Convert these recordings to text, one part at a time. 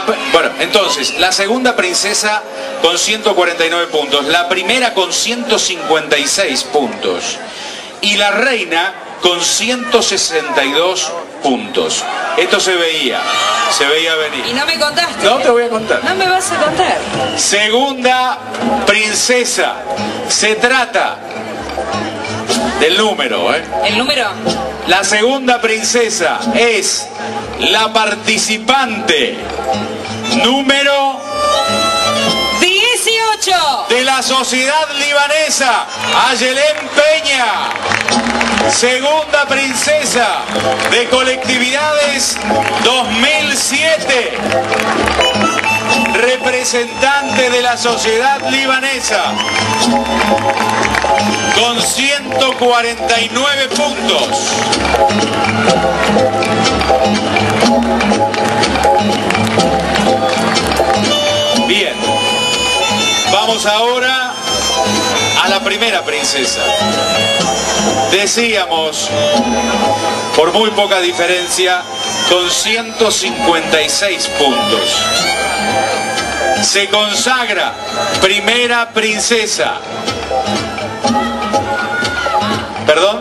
Bueno, entonces, la segunda princesa con 149 puntos, la primera con 156 puntos y la reina con 162 puntos. Esto se veía venir. Y no me contaste. No te voy a contar. No me vas a contar. Segunda princesa. Se trata del número, ¿eh? ¿El número? La segunda princesa es la participante número 18 de la sociedad libanesa, Ayelén Peña. Segunda princesa de colectividades 2007. Representante de la sociedad libanesa con 149 puntos. Bien, vamos ahora a la primera princesa. Decíamos, por muy poca diferencia, con 156 puntos. Se consagra primera princesa. ¿Perdón?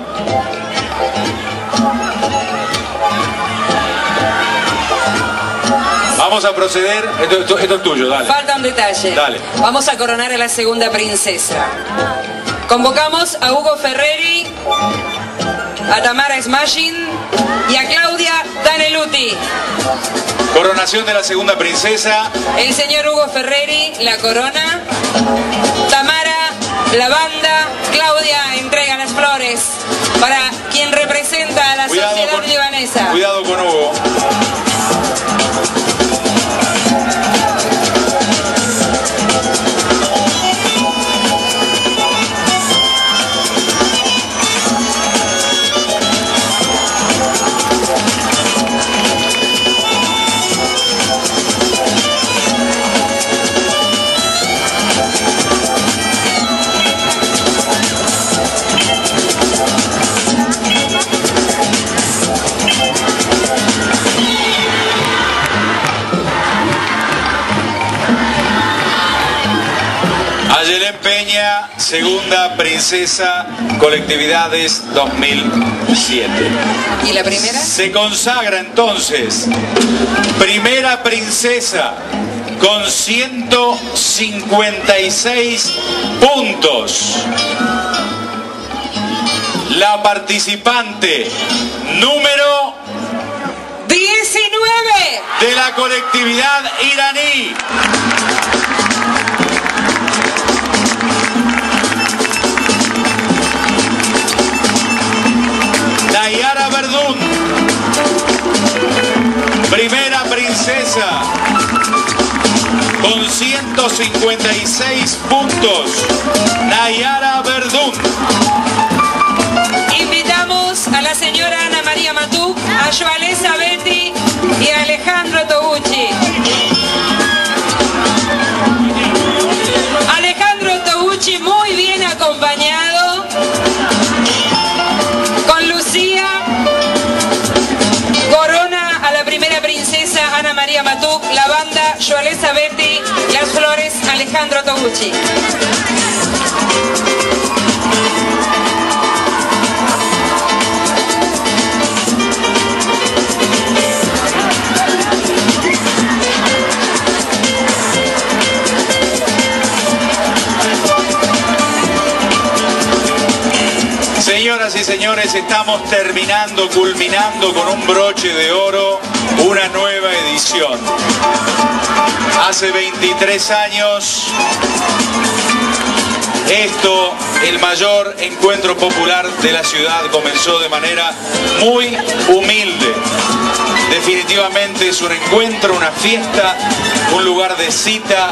Vamos a proceder. Esto es tuyo, dale. Falta un detalle. Dale. Vamos a coronar a la segunda princesa. Convocamos a Hugo Ferreri, a Tamara Smashing y a Claudia Daneluti. Coronación de la segunda princesa. El señor Hugo Ferreri, la corona. Tamara, la banda. Claudia entrega las flores para quien representa a la sociedad libanesa. Cuidado con Hugo. Ayelén Peña, segunda princesa, colectividades 2007. ¿Y la primera? Se consagra entonces primera princesa con 156 puntos. La participante número 19 de la colectividad iraní. Nayara Verdún, primera princesa, con 156 puntos. Nayara Verdún. Invitamos a la señora Ana María Matú, a Joalesa Betty y a Alejandro Toguchi. Alejandro Toguchi muy bien acompañado. Corona a la primera princesa Ana María Matú, la banda Joalesa Betty, las flores Alejandro Toguchi. Señoras y señores, estamos terminando, culminando con un broche de oro, una nueva edición. Hace 23 años, el mayor encuentro popular de la ciudad, comenzó de manera muy humilde. Definitivamente es un encuentro, una fiesta, un lugar de cita,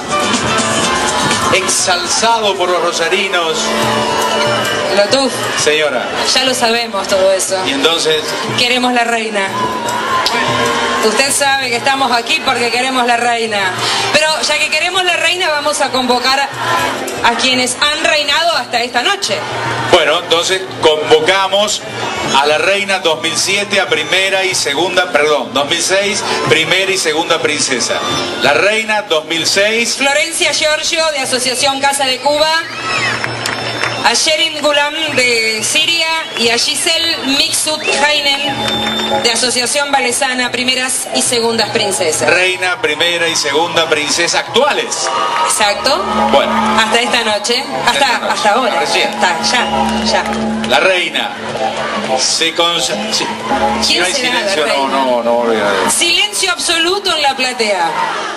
exalzado por los rosarinos. Lotuf. Señora. Ya lo sabemos todo eso. Y entonces... Queremos la reina. Usted sabe que estamos aquí porque queremos la reina. Pero Bueno, ya que queremos la reina, vamos a convocar a quienes han reinado hasta esta noche. Bueno, entonces convocamos a la reina 2007 a primera y segunda, perdón, 2006, primera y segunda princesa. La reina 2006. Florencia Giorgio, de Asociación Casa de Cuba. A Sherin Gulam, de Siria. Y a Giselle Mixut Heinen, de Asociación Valesana, primeras y segundas princesas. Reina, primera y segunda princesa actuales. Exacto. Bueno. Hasta esta noche. Hasta ahora. Recién. Ya. La reina se consagra. Sí. Si no hay será silencio, la reina? no. Silencio absoluto en la platea.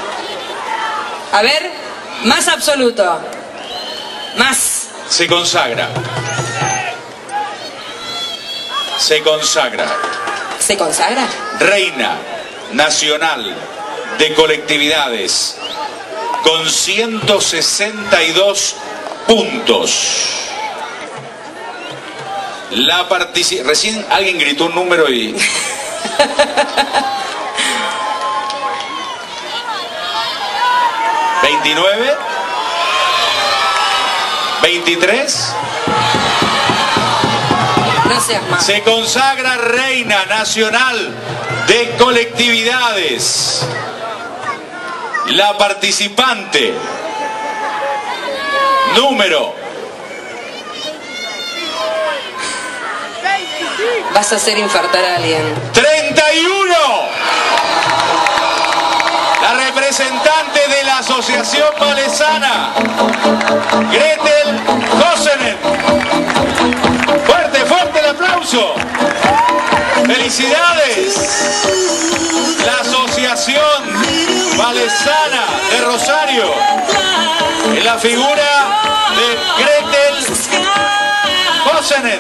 A ver, más absoluto. Más. Se consagra. Se consagra. ¿Se consagra? Reina nacional de colectividades con 162 puntos. Recién alguien gritó un número y... ¿29? ¿23? No seas más. Se consagra reina nacional de colectividades. La participante número... Vas a hacer infartar a alguien. 31. La representante de la Asociación Valesana, Gretel Kossenen. Fuerte el aplauso. Felicidades. La Asociación Valesana de Rosario, en la figura de Gretel Kossenen.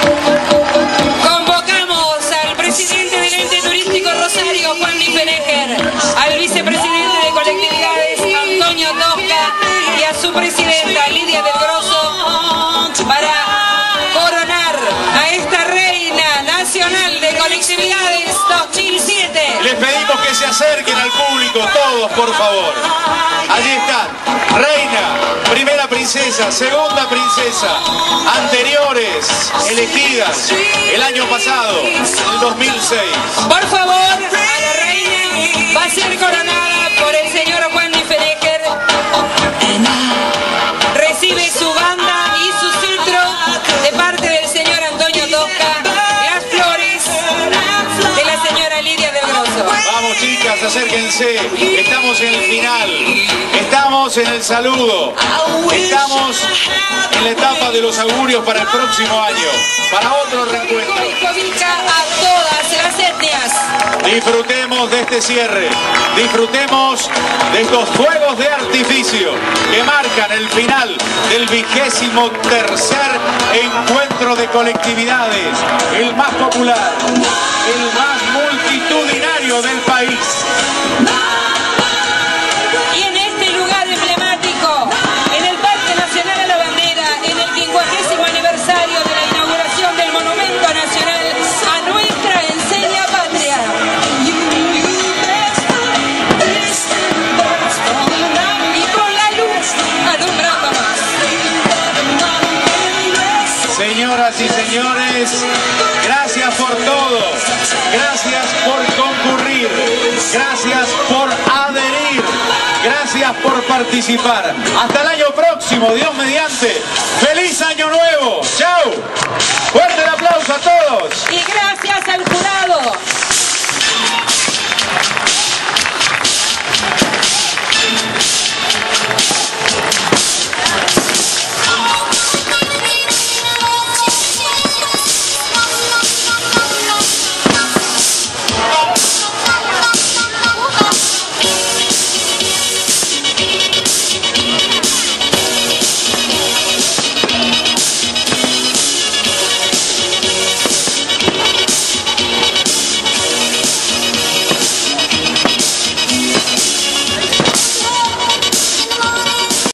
Convocamos al presidente del ente turístico Rosario, Juan Liefeneger, al vicepresidente de colectividades, Antonio Tosca, y a su presidenta, Lidia del Grosso, para coronar a esta reina nacional de colectividades 2007. Les pedimos que se acerquen al público, todos, por favor. Allí están, reina, primera princesa, segunda princesa, anteriores, elegidas el año pasado, el 2006. Por favor, a la reina va a ser coronada por el señor Juan Liefeneger. Recibe su banda y su cetro de parte del señor Antonio Tosca, las flores de la señora Lidia del Grosso. Vamos, chicas, acérquense. Estamos en el final. Estamos en el saludo. Estamos en la etapa de los augurios para el próximo año, para otro reencuentro. Cobica a todas las etnias. Disfrutemos de este cierre. Disfrutemos de estos fuegos de artificio que marcan el final del 23º encuentro de colectividades, el más popular, el más multitudinario del país. Y en este lugar emblemático, en el Parque Nacional a la Bandera, en el 50º aniversario de la inauguración del Monumento Nacional a nuestra enseña patria. Y con la luz alumbrando más. Señoras y señores, gracias por todo, gracias por concurrir, gracias por adherir, gracias por participar. Hasta el año próximo, Dios mediante. ¡Feliz Año Nuevo! ¡Chao! ¡Fuerte el aplauso a todos! Y gracias al jurado.